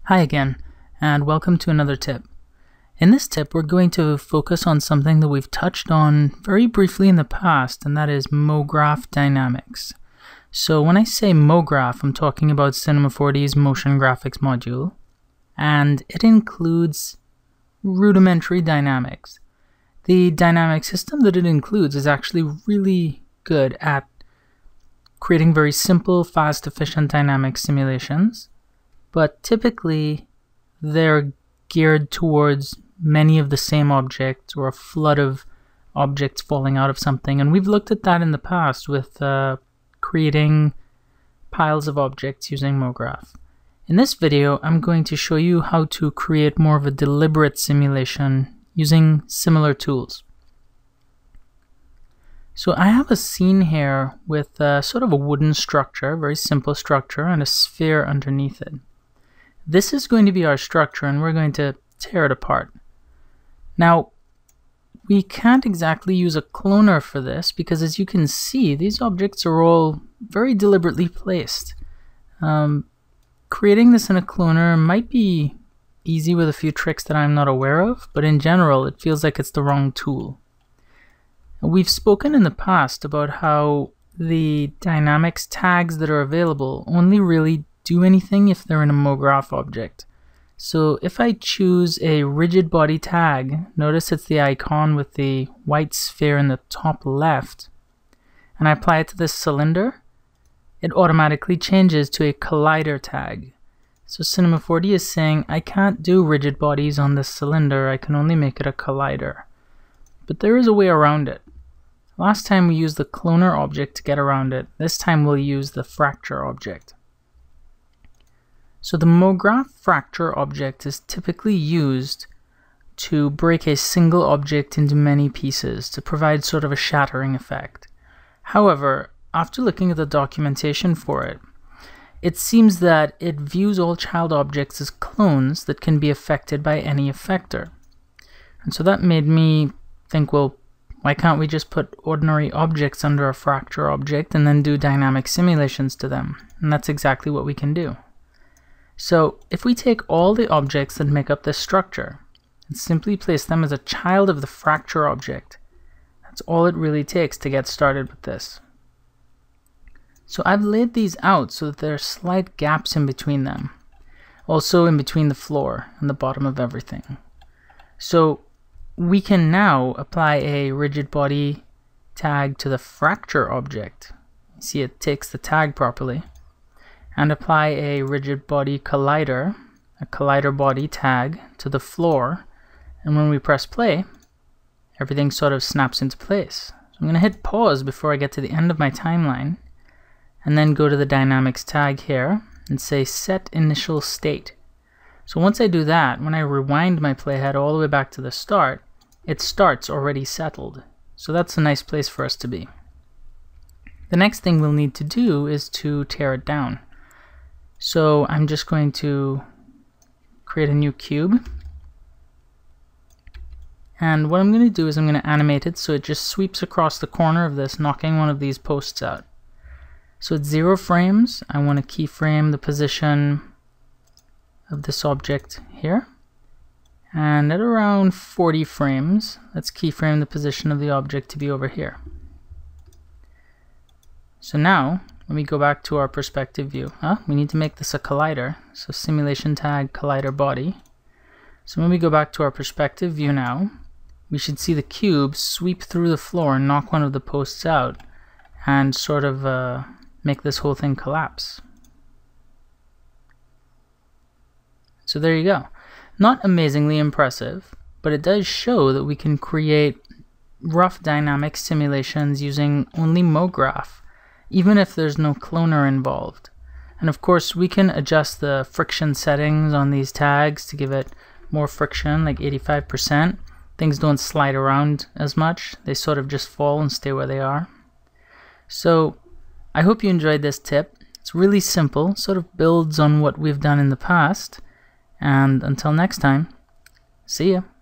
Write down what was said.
Hi again, and welcome to another tip. In this tip, we're going to focus on something that we've touched on very briefly in the past, and that is MoGraph dynamics. So when I say MoGraph, I'm talking about Cinema 4D's motion graphics module, and it includes rudimentary dynamics. The dynamic system that it includes is actually really good at creating very simple, fast, efficient dynamic simulations. But typically, they're geared towards many of the same objects or a flood of objects falling out of something. And we've looked at that in the past with creating piles of objects using MoGraph. In this video, I'm going to show you how to create more of a deliberate simulation using similar tools. So I have a scene here with sort of a wooden structure, very simple structure, and a sphere underneath it. This is going to be our structure, and we're going to tear it apart. Now, we can't exactly use a cloner for this because, as you can see, these objects are all very deliberately placed. Creating this in a cloner might be easy with a few tricks that I'm not aware of, but in general, it feels like it's the wrong tool. We've spoken in the past about how the dynamics tags that are available only really do anything if they're in a MoGraph object. So if I choose a rigid body tag, notice it's the icon with the white sphere in the top left, and I apply it to this cylinder, it automatically changes to a collider tag. So Cinema 4D is saying I can't do rigid bodies on this cylinder, I can only make it a collider. But there is a way around it. Last time we used the cloner object to get around it. This time we'll use the fracture object. So the MoGraph fracture object is typically used to break a single object into many pieces to provide sort of a shattering effect. However, after looking at the documentation for it, it seems that it views all child objects as clones that can be affected by any effector. And so that made me think, well, why can't we just put ordinary objects under a fracture object and then do dynamic simulations to them? And that's exactly what we can do. So if we take all the objects that make up this structure and simply place them as a child of the fracture object, that's all it really takes to get started with this. So I've laid these out so that there are slight gaps in between them, also in between the floor and the bottom of everything. So we can now apply a rigid body tag to the fracture object. You see, it takes the tag properly. And apply a rigid body collider, a collider body tag, to the floor. And when we press play, everything sort of snaps into place. So I'm going to hit pause before I get to the end of my timeline, and then go to the dynamics tag here and say set initial state. So once I do that, when I rewind my playhead all the way back to the start, it starts already settled. So that's a nice place for us to be. The next thing we'll need to do is to tear it down. So I'm just going to create a new cube. And what I'm going to do is I'm going to animate it so it just sweeps across the corner of this, knocking one of these posts out. So at 0 frames, I want to keyframe the position of this object here. And at around 40 frames, let's keyframe the position of the object to be over here. So now, when we go back to our perspective view, we need to make this a collider. So simulation tag collider body. So when we go back to our perspective view now, we should see the cube sweep through the floor and knock one of the posts out and sort of make this whole thing collapse. So there you go. Not amazingly impressive, but it does show that we can create rough dynamic simulations using only MoGraph, even if there's no cloner involved. And of course, we can adjust the friction settings on these tags to give it more friction, like 85%. Things don't slide around as much. They sort of just fall and stay where they are. So I hope you enjoyed this tip. It's really simple, sort of builds on what we've done in the past. And until next time, see ya.